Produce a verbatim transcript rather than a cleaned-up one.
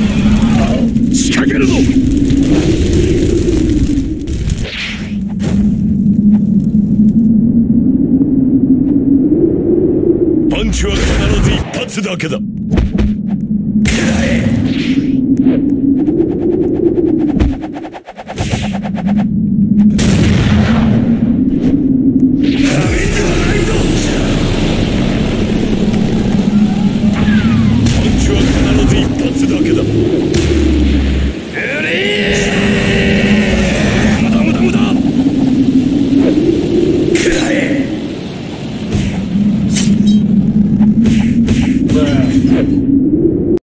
仕掛けるぞ。パンチは必ず一発だけだ。